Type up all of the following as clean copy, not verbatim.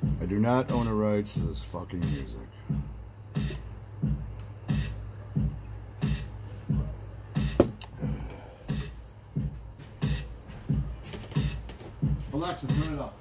I do not own the rights to this fucking music. Alexa, turn it up.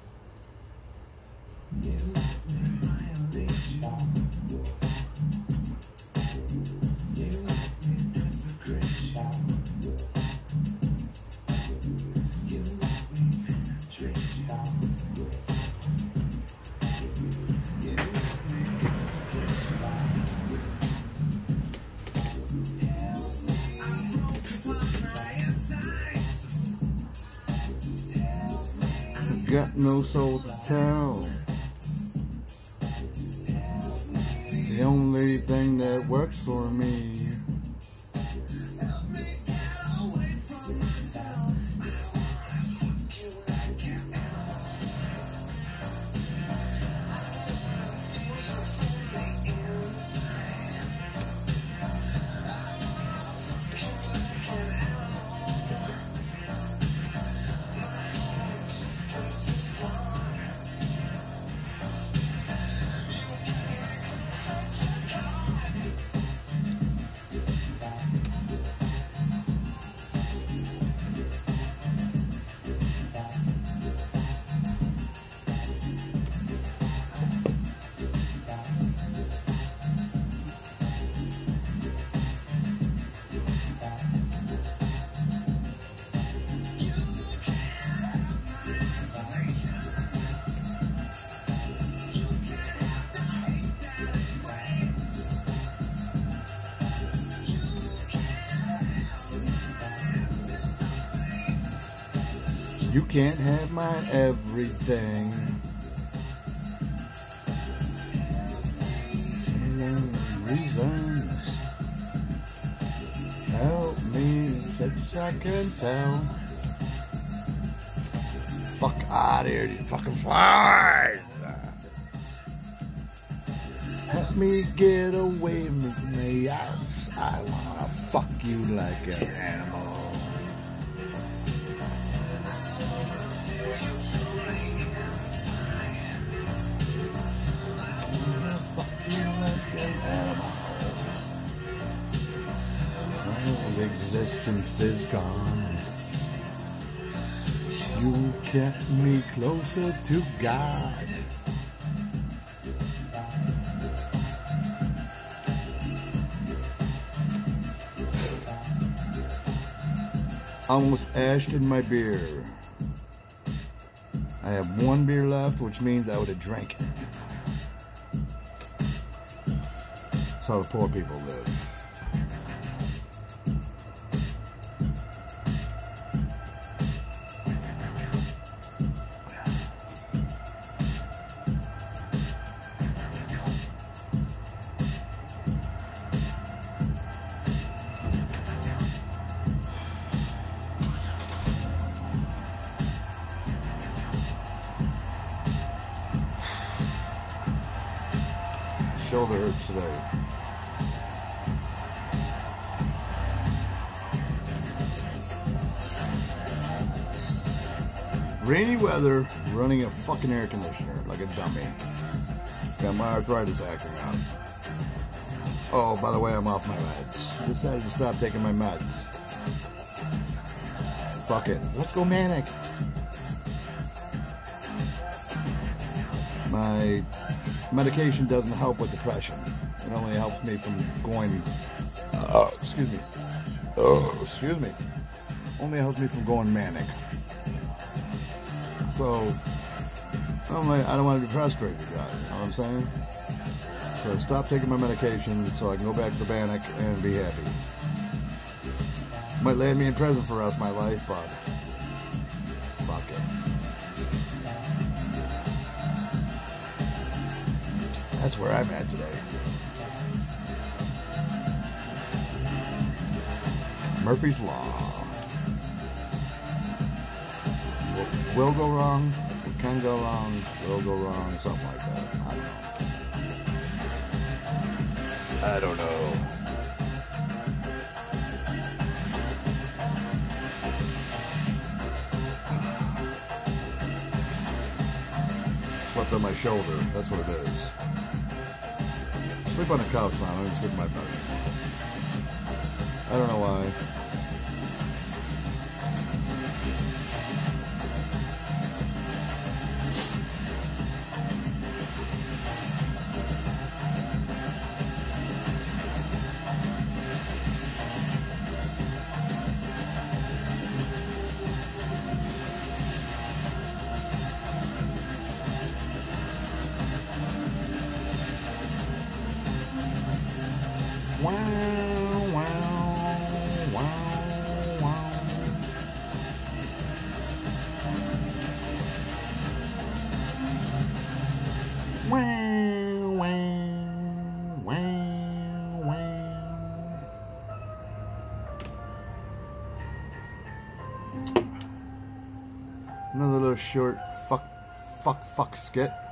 Got no soul to tell. The only thing that works for me. You can't have my everything. Reasons. Help me, since I can tell. Fuck out of here, you fucking flies. Help me get away from me. I wanna fuck you like an animal. Existence is gone. You kept me closer to God. Almost ashed in my beer. I have one beer left, which means I would have drank it. That's how the poor people live. Shoulder hurts today. Rainy weather, running a fucking air conditioner like a dummy. Got my arthritis acting up. Oh, by the way, I'm off my meds. Decided to stop taking my meds. Fuck it. Let's go manic. My medication doesn't help with depression. It only helps me from going, excuse me. Only helps me from going manic. So, I don't want to be frustrated, guys. You know what I'm saying? So stop taking my medication so I can go back to manic and be happy. Might land me in prison for the rest of my life, but fuck it. That's where I'm at today. Murphy's Law. What will go wrong, what can go wrong, will go wrong, something like that. I don't know. Slept on my shoulder. That's what it is. Sleep on the couch now. I don't even sleep in my bed. I don't know why. Wow, wow, wow, wow. Wow, wow, wow, wow. Another little short fuck skit.